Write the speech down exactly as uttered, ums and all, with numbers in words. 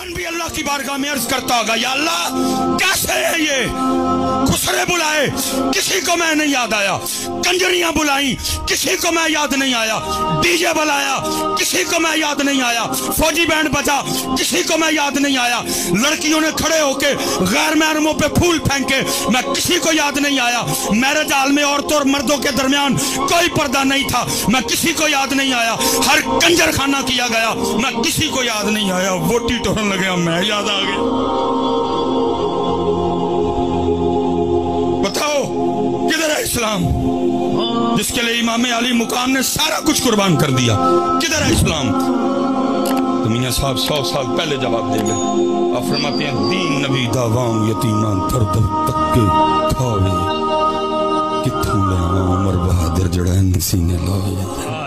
इंसान भी अल्लाह की बारगाह में अर्ज करता होगा, या अल्लाह कैसे है ये, खुसरे बुलाए किसी को मैं नहीं याद आया, कंजरियां बुलाई किसी को मैं याद नहीं आया, डीजे बुलाया किसी को मैं याद नहीं आया, फौजी बैंड बजा किसी को मैं याद नहीं आया, लड़कियों ने खड़े होके गैर महरमों पे फूल फेंके मैं किसी को याद नहीं आया, मैरिज हाल में औरतों और मर्दों के दरमियान कोई पर्दा नहीं था मैं किसी को याद नहीं आया, हर कंजर खाना किया गया मैं किसी को याद नहीं आया, वोटी टोरन लगे मैं याद आ गया। बताओ किधर है इस्लाम जिसके लिए इमाम अली मुकाम ने सारा कुछ कुर्बान कर दिया, किधर है इस्लाम? तो मियां साहब सौ साल पहले जवाब दे गए, आप फरमाते हैं दीन नबी दावाम यतीमान दर दर तक्के खावे किथों ले उमर बहादुर जड़ा सीने लावे।